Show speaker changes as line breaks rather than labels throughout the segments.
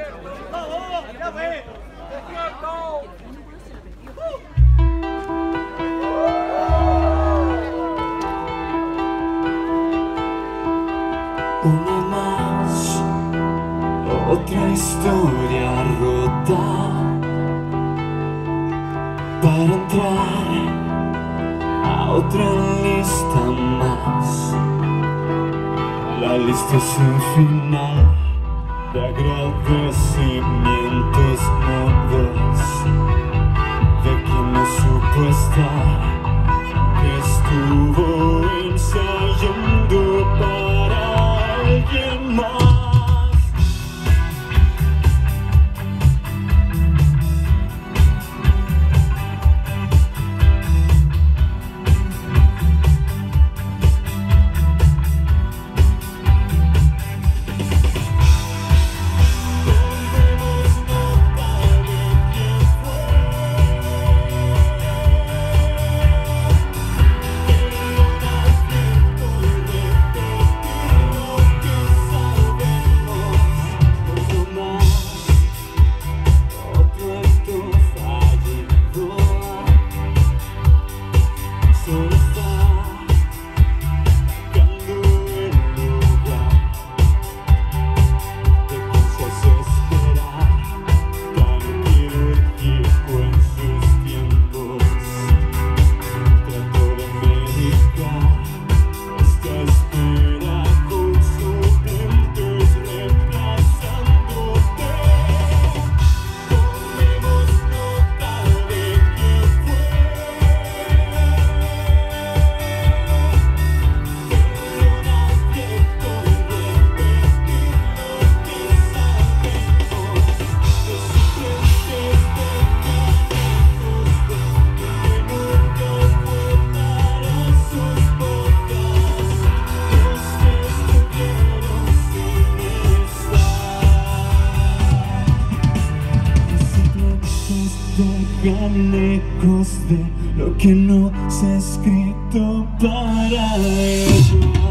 Una más, otra historia rota para entrar a otra lista más. La lista sin final de agradecimientos nuevos de quien no supo estar, que estuvo ensayando para alguien más. Dejan ecos de lo que no se ha escrito para ellos.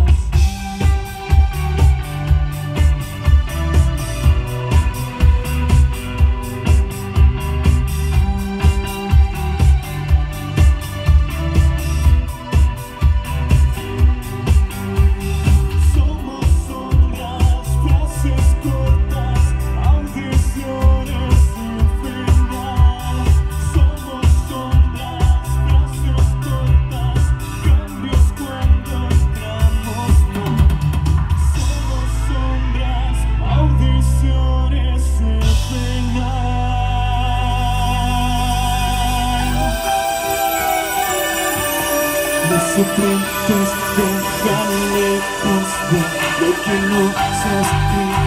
Los secretos dejan lejos de lo que no se ha escrito.